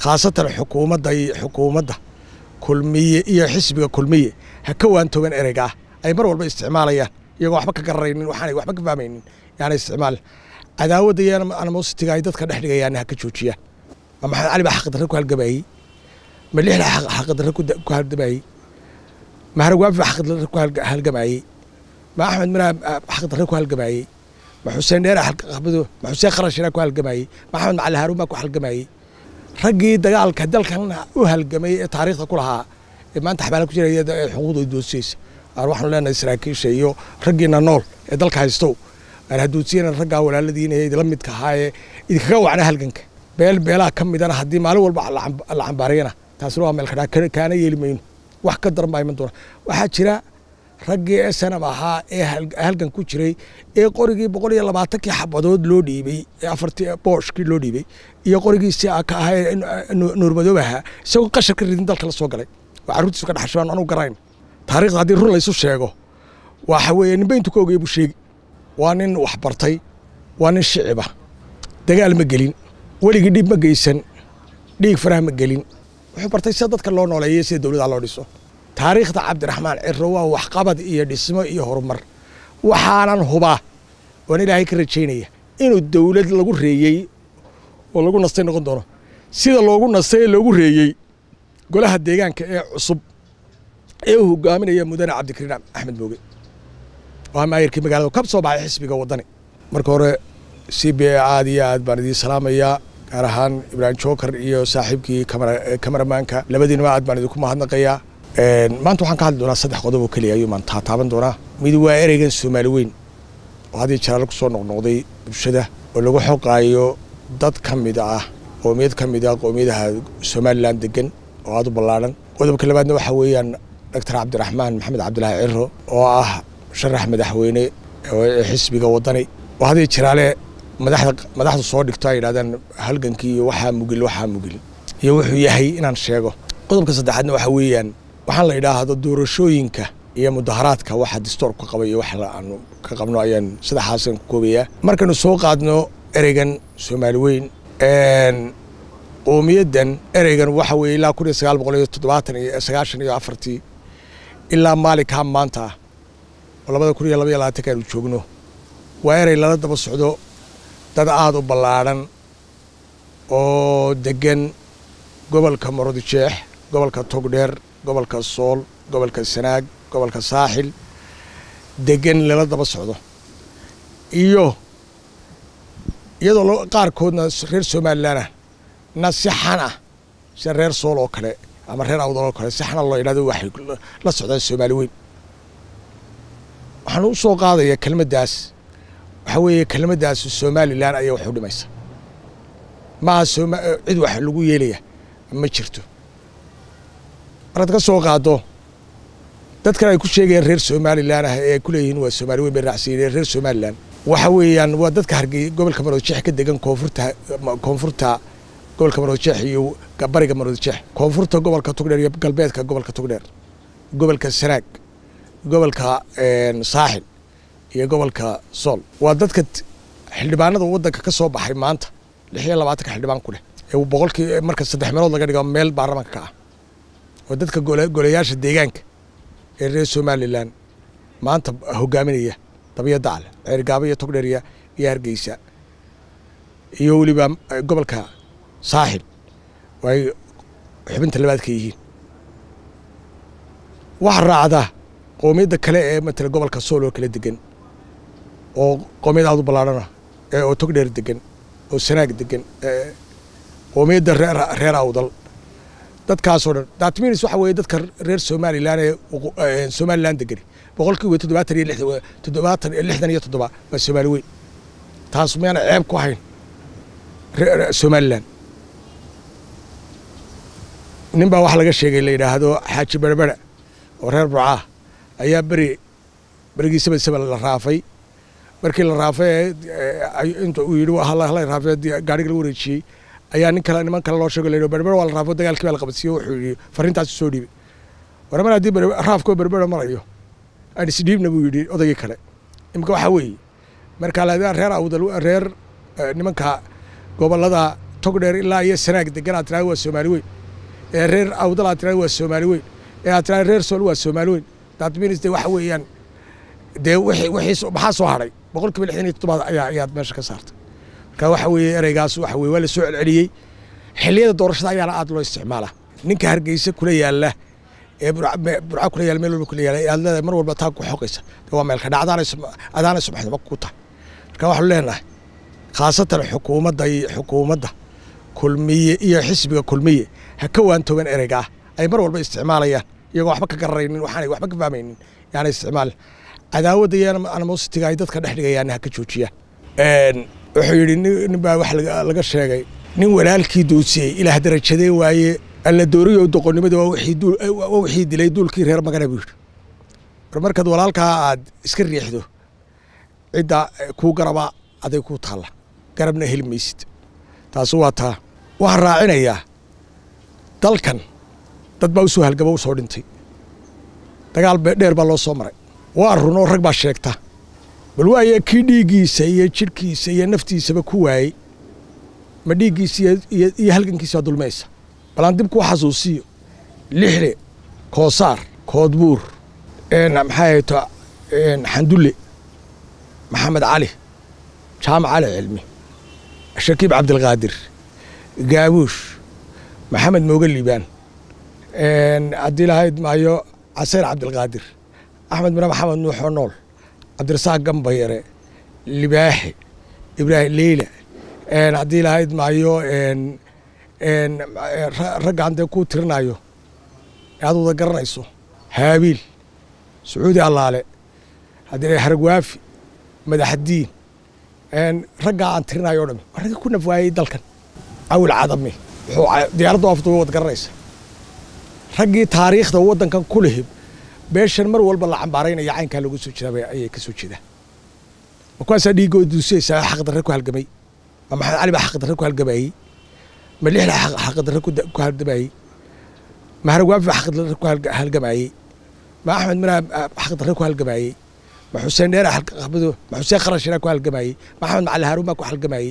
خاصة حكومة كلمية إيه حسب كلمية هكوان توجن إرجع أي مرة باستعمالية يجوا حبك قررين وحنا وحبك فاهمين يعني استعمال عداوة دي أنا موسى تجايدات كده إحنا يعني هكتشوتشيا أما علي بحق دركوا هالجباي مليح حق دركوا هالجباي ما هرجوا بحق دركوا هالجباي ما أحمد منها حق دركوا هالجباي ما حسين دير حق قبضه ما حسين خرج هناك هالجباي ما أحمد مع الهروب ماكو هالجباي رجي دجال كدل كان وهالجميع تاريخ كلها ما أنت حبالك جري حقوق الدوسيس أروحنا لنا إسرائيل شيء رجينا نول دل كهيستو أنا هدوسينا الرجع ولا الذين يلمد كهاي يتخوّ على هالجنك بيلا كم مدانا هدي ماله والبع العنبارينا تسروها من الخدع كان يلمين واحد قدر ما يمنطونه واحد شراء رجع سنة معها هالجن كوشري قريجي بقولي الله بعتك يحبضود لودي بي أفرتي بورش كي لودي بي قريجي ساعة كهاي نور بدوها سو قشر كردين دل خلاص وقلي وعروت سكان حشوان أنا وقراين تاريخ هذه الرول يسوي شيء وحوي نبين تكوجي يبو شيء وانين وحبرتي وانين شعبة دجال مجلين ولي قديم مجيسن ديك فراه مجلين وحبرتي سادات كلون ولا يسيد دولة على رئيسه تاريخ عبد الرحمن الروا وحقبض إيه دسمة إيه هرمر وحالا هبا وانا لا هيك رجينيه إنه الدولة لغو ريي ولغو نستين نقدونه سيدا لغو نستين لغو ريي قولها الديغان كأي عصب إيه هو قامين إيه مدن عبد الكريم أحمد بوغي وهم يركي مقالة وكب صوب على حسبي قوضاني مركورة سي بي عاديات باردي سلامية كارهان إبراهيم شوكر إيو صاحبكي كاميرا مانكا لبدين ما باردي كما هدنقيا maanta waxaan ka hadli doonaa saddex qodob oo kaliya ayuu maanta taaban doonaa mid waa ereygan Soomaaliweyn oo hadii jaraal ku soo noqnoqday bulshada oo lagu xoqaayo dad kamid ah qoomiyadaha Soomaaliland degan oo aad u ballaaran qodobka labaadna waxa weeyaan Dr. Cabdiraxmaan Maxamed Cabdilaahi Cirro oo ah sharax madaxweyne ee xisbiga wadani oo hadii jaraale madaxda soo dhigto ay yiraahdaan halgankii waxa mugil iyo wuxuu yahay inaan sheego qodobka saddexaadna waxa weeyaan waxaan la yiraahdo doorashooyinka iyo mudaharaadka waxa dastuurka qabay iyo waxa aan ka qabno ayaan saddexaasan ku koobiyaa markanu soo qaadno ereygan Soomaaliweyn qowmiyadan ereygan waxa weey ilaa 1994 ilaa maalinka maanta 2022 aanu joogno waa erey la daba socdo dad aad u ballaaran oo degan gobolka Maroodijeex gobolka Togdheer gobolka Sool gobolka Sanaag gobolka Saaxil degan la daba socdo iyadoo qaar koodna reer Soomaaliland nasixana reer Sool oo kale ama reer Awdal oo kale saxna loo yiraahdo waxay la socdaan Soomaaliweyn waxaan u soo qaadayaa kelmaddaas waxa weeye kelmaddaas Soomaaliland ayaa wax u dhimaysa ma cid wax lagu yeelaya ma jirto marad ka soo qaado dadka ay ku sheegayeen reer Soomaaliland ee ku leeyihiin waa Soomaaliweyn bay raacsiinayeen reer Soomaaliland waxa weeyaan waa dadka hargey gobolka Maroodijeex ka degan koonfurta gobolka Maroodijeex iyo bariga Maroodijeex koonfurta gobolka Togdheer iyo galbeedka gobolka Togdheer gobolka Sanaag gobolka Saaxil iyo gobolka Sool waa dadka xildhibaanada waddanka ka soo baxay maanta 26 xildhibaan ku leh ee boqolkii marka 3 meelood laga dhigo meel baarlamaanka ka ah oo dadka golayaasha deegaanka ee reer Soomaaliland maanta hogaaminaya tabiyada dal Ceergaabo iyo Togdheer iyo Hargeysa iyo waliba gobolka Saaxil way xubinta labaad ka yihiin wax raacda qoomiyada kale ee matala gobolka Sool oo kala degan oo qoomiyada aad u ballaaran oo Togdheer degan oo Sanaag degan qoomiyada reer Awdal dadkaas oo dhan daatminis waxa weeye dadka reer Soomaaliland ee Soomaaliland degan boqolkiiba 67 waa Soomaaliweyn taas meena ceeb ku hayn Soomaaliland ninba wax laga sheegay la yiraahdo Xaaji Berbera oo reer Burca ayaa barigiisa sabab la raafay markii la raafay inta uu yiri waxa la raafay gaariga la wareejiyay ayaa niman kale loo sheegay leeyahay Berbera wala raafo dagaalkii la qabadsiyo wuxuu yiri farintaas soo dhiibay warama hadii raafko Berbera marayo ay sidibna buu yiri odagii kale imka waxa weey marka la reer Awdal reer nimanka gobolada togdheer ilaa iyo sanaag degan aad tiraahdo waa Soomaali weyn ee reer awdal aad tiraahdo waa Soomaali weyn ee aad tiraahdo reer Sool waa Soomaali weyn that means de waxa weeyaan de wixii maxaa soo haray 67 ayaad meesha ka saartay marka waxa weeye ereygaas waxa weeye waa la soo celceliyay xilliyada doorashada ayaana aad loo isticmaalaa ninka Hargeysa kula yaala ee burca kula yaala meel walba kula yaala aad leedahay mar walba taa ku xoqaysa waa meel ka dhacdaana subaxnimo ku tahay marka waxaan leenahay khaasatan xukuumadda kulmiye iyo xisbiga kulmiye ha ka waantooban ereyga ay mar walba isticmaalayaan iyagoo waxba ka gararaynin waxaan waxba ka fahmaynin yaani isticmaal cadaawada iyo animosity ay dadka dhexdhigayaan ha ka joojiyaan wuxuu yiri nin baa wax laga sheegay nin walaalkii doosiyay ilaa darajadee waaye alla dooriyo doqonnimada waa wixii dilay duulkii reer magana buu markaad walaalka aad iska riixdo cida ku garaba aday ku taala garabna helmaysid taas waa taa wax raacinaya dalkan dad baa soo halgaba u soo dhintay dagaal dheer baa loo soo maray waa runo rag baa sheegta bal waaye kii dhiigiisa iyo jirkiisa iyo naftiisaba ku waayay ma dhiigiisa iyo halgankiisa dulmaysa balan dib ku xasuusiyo lixle koosaar koodbuur maxay tahay xandulle محمد علي جامع علي علمي شكيب عبد القادر قابوش محمد موغليبان عبد الهيد مايو عسير عبد القادر احمد بن محمد نوح ونول عبد الرزاق قنبيري لباحي ابراهيم ليلى عبد الهيد مايو رجع عنده كو ترنايو هذا قرنيسو هابيل سعودي الله عليه هذا حرق وافي مدح الدين رجع عن ترنايو دم رجع كنا في وايد دلكن أول عظمي ديارته أفضل وقت قريس رجع تاريخ ده وطن كان كله بيش المر والبلا عم بارين يعين كانوا يقولوا كذا أي كسوتش ده وكان سدي يقول دوسي حق دركوا هالجماعي ما حد علي بحق دركوا هالجماعي ما اللي حق دركوا هالجماعي ما هرجع في حق دركوا هالجماعي ما أحمد من حق دركوا هالجماعي ما حسين دير حلق قبضه ما حسين خرج هناك وهالجماعي ما أحمد على هارون ماكو هالجماعي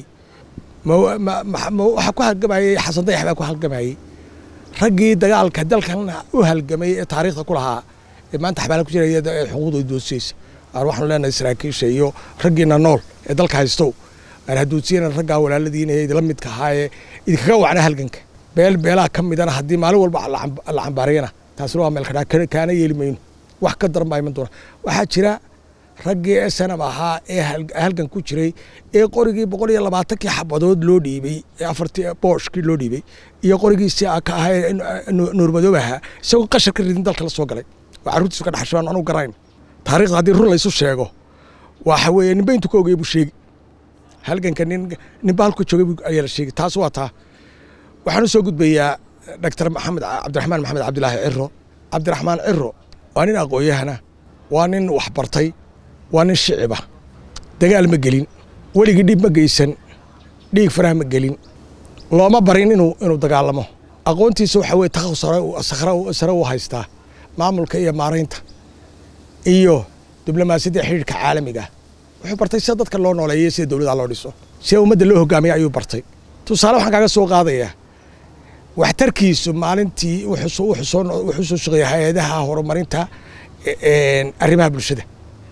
ما حكوا هالجماعي حسن ضيح ماكو هالجماعي رجي دجال كدل كان وهالجماعي تاريخه كلها ما أنت حبالك كذا حقوق الدوسيس أروح لنا إسرائيل شيء رجينا نول دل كهستو أنا هدوسين الرجع ولا الذين يلمد كهاي يتكوا على هالجنك بيلا كم مدنا هدي ماله والبع العنبارينا تسروها من الخدع كان يلمين واحد قدر ما يمنطونه واحد شراء raggii sana baha ee halgan ku jiray ee qorigii 120 xabadood loo dhiibay 40 booshkii loo dhiibay iyo qorigiisa ka ahay nuurmadoobaha isagoo qasharka ridin dalka la soo galay waxa ka dhaxshaan anu garayn taariikhda hadii run la isu sheego waxa weeye nin bayntu ka ogay buu sheegay halganka nin baalku joogay ayaa la sheegay taas waa taa waxaan soo gudbayaa Dr. Maxamed Cabdiraxmaan Maxamed Cabdilaahi Ciro waa nin aqooyahana waa nin wax bartay وأنا الشعبة دجال مجلين ولي قديم مجيسن ديك فراه مجلين الله ما برين إنه دجال ما أقونتي سو حوي تخص سراو هايستا معمل كيا مارينتا إيوه دبلوماسية حركة عالمية جا وحبرتي سادات كلون ولا يسيد دولة على رئيسه سيو مدلوه جامعي أيوه برتي تصالح حاجة سوق قاضية واحتركيس معلنتي وحصو شغي هذا هورمارينتا الربا بالشدة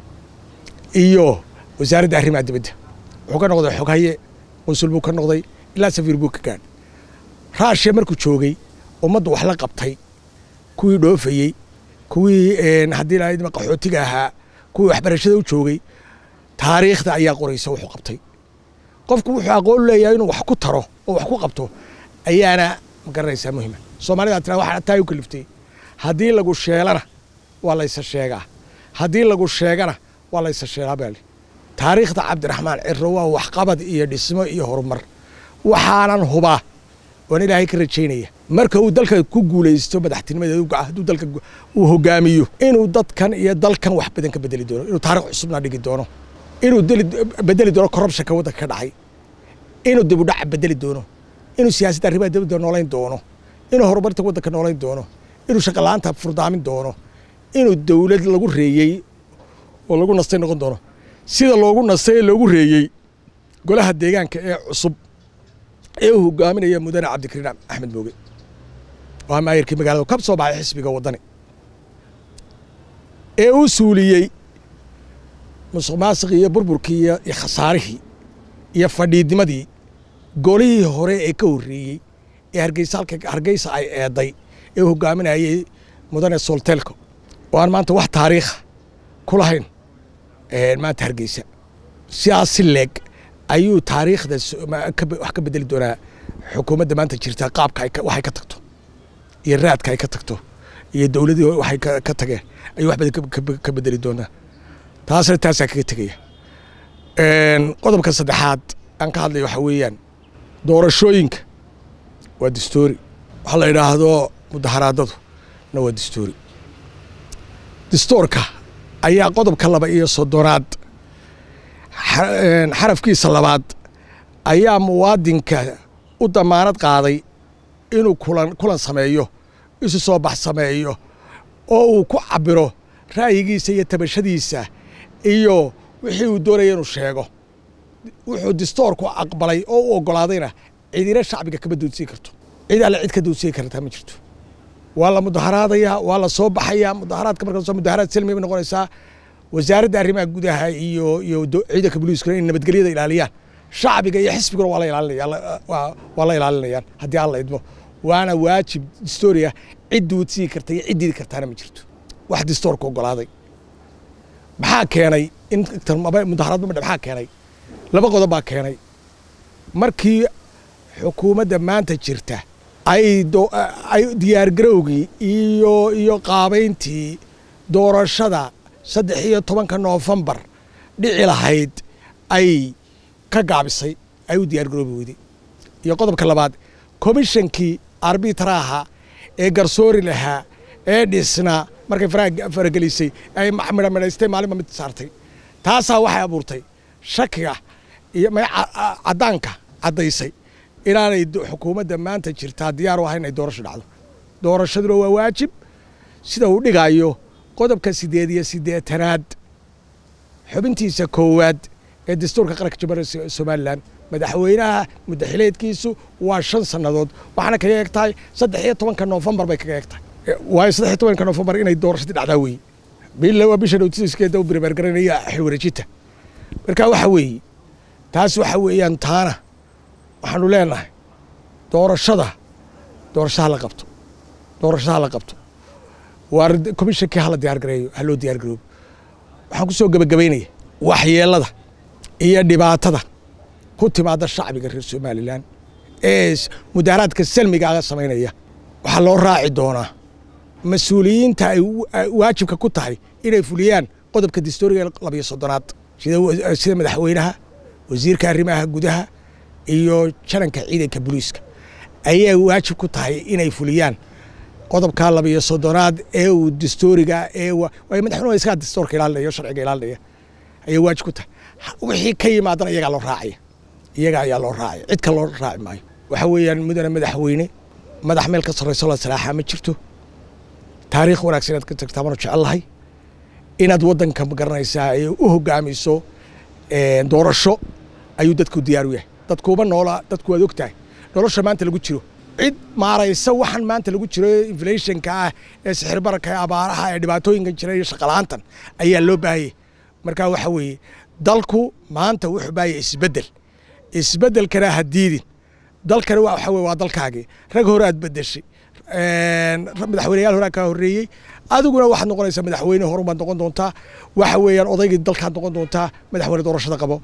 iyo wasaaradda arrimaha dibadda wuxuu ka noqday xoghaye consul buu ka noqday ilaa safiir buu ka gaan raashe markuu joogay ummaddu wax la qabtay kuwii dhoofayay kuwii hadii la idma qaxootiga ahaa kuwii waxbarashada u joogay taariikhda ayaa qoraysa wuxuu qabtay qofku wuxuu aqoon leeyahay inuu wax ku taro oo wax ku qabto ayaana ma garanaysaa muhiim Soomaalida taa waxa taay u kaliftay hadii lagu sheelana waa la isa sheegaa hadii lagu sheegana ولا يسشيها بالي تاريخ عبد الرحمن عرو وحقبض إيه دسمه إيه هرمر وحالا هبا وانا لا هيك رجينيه marka uu dalka ku guuleysto madaxtinimada uu gaahdo dalka uu hogaamiyo inuu dadkan iyo dalkan wax badan ka bedeli doono inuu taariikh cusubna dhigi doono inuu bedeli doono corruption ka wadanka ka dhacay inuu dib u dhac bedeli doono inuu siyaasadda arrimaha dibadda noolayn doono inuu horumarta wadanka noolayn doono inuu shaqo la'aanta furdaamin doono inuu dawlad lagu reeyay oo lagu nastay noqon doono sida loogu nastay loogu reeyay golaha deegaanka ee cusub ee uu hogaaminaya mudane cabdikariin axmed mooge oo maayirkii magaalada ka soo baxay xisbiga wadani ee uu suuliyey musuqmaasuqii iyo burburkii iyo khasaarihii iyo fadhiidnimadii golihii hore ee ka horreeyey ee hargeysa ay eeday ee uu hogaaminayay mudane soltelco oo aan maanta wax taariikha ku lahayn maanta hargeysa siyaasi leeg ayuu taariikhda wax ka bedeli doonaa xukuumadda maanta jirta qaabka waxay ka tagto iyo raadka ay ka tagto iyo dawladii waxay ka tageen ayuu wax badan ka bedeli doonaa taasna taasaa kaga tegaya qodobka saddexaad aan ka hadlayo waxa weeyaan doorashooyinka waa dastuuri waxa la yidhaahdo mudaharaadadu na waa dastuuri dastuurka ayaa qodobka 32 xarafkiisa 2 ayaa muwaadinka u damaanad qaaday inuu kulan sameeyo isu soo bax sameeyo oo uu ku cabiro ra'yigiisa iyo tabashadiisa iyo wixii uu doonayay inuu sheego wuxuu dastuurku aqbalay oo uu ogolaadayna cidina shacbiga kama doodsiin karto cid alle cid ka doodsiin karta ma jirto waa la mudaharaadaya waa la soo baxaya mudaharaadka marka soo mudaharaad salmi noqonaysaa wasaaradda arrimaha gudaha iyo ciidanka booliiska in nabadgelyada ilaaliyaan shacbiga iyo xisbiguna waa la ilaalinayaan haddii aan la idmo waana waajib dastuuriya cid doodsiin karta iyo cid didi kartaana ma jirto wax dastuurku ogolaaday maxaa keenay in mudaharaad maxaa keenay laba qodob baa keenay markii xukuumadda maanta jirta ay diyaargarowgii iyo qaabayntii doorashada 13 Noofembar dhici lahayd ay ka gaabisay ay u diyaargaroobi weyday iyo qodobka labaad komishankii arbitraha ee garsoori lahaa ee dhisna markay faragelisay ay midhaystay maalinba mid saartay taasaa waxay abuurtay shakiga iyo caddaanka caddaysay inaanay xukuumadda maanta jirtaa diyaar u ahayn inay doorasho dhacdo doorashaduna waa waajib sida uu dhigayo qodobka 8 xubintiisa koowaad ee dastuurka qaranka jamhuuriyadda Soomaaliland madaxweynaha muddaxileedkiisu waa 5 sanadood waxaana kaga eegtahay 13 Noofembar bay kaga eegtahay waa 13 Noofembar inay doorashada dhacdaa weey bisha noticekeeda u barbaargaranaya xilwareejinta marka waxa weeye taas waxa weeyaan taana waxaanu leenahay doorashada la qabto waa komishankii hala diyaargareeyo haloo diyaargaroobo waxaan ku soo gabagabaynaya waxyeelada iyo dhibaatada ku timaada shacbiga reer Soomaaliland ee mudaharaadka salmiga aga samaynaya waxaa loo raaci doonaa mas'uuliyiinta ay waajibka ku tahay inay fuliyaan qodobka dastuuriga 32 sida madaxweynaha wasiirka arrimaha gudaha iyo jaranka ciidanka booliiska ayaa waajib ku tahay inay fuliyaan qodobka 32 ee uu dastuuriga ee way madaxweynuhu iska dastuurka ilaalinaya sharciga ilaalinaya ayaa waajib ku tahay wixii ka yimaadana iyaga loo raacaya iyaga ayaa loo raacay cid kale loo raaci maayo waxa weeyaan mudane madaxweyne madax meel ka sarreyso la salaaxa ma jirto taariikh wanaagsan aad ka tagtaa baan jecelahay inaad wadanka garanaysaa ay u hogaamiso doorasho ayuu dadku diyaar u yahay dadkuuba noola dadku waad ogtahay nolosha maanta lagu jiro cid maaraysa waxan maanta lagu jiro inflationka ah ee sixir bararka abaaraha ee dhibaatooyinka jira iyo shaqo la'aantan ayaa loo baahayay marka waxa weeye dalku maanta wuxuu baahayay isbedelkana hadiidin dalkana waxa weeye waa dalkaagii rag hore aad bedeshay madaxweynayaal hore ka horreeyay adiguna waxaad noqonaysaa madaxweyne hore baad noqon doontaa waxa weeyaan odaygii dalkaad noqon doontaa madaxweyne doorashada qabo